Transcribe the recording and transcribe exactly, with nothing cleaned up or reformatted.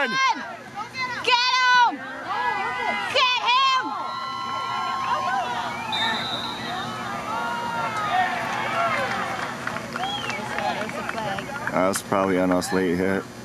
on! Get him! Get him! That was probably on us late hit.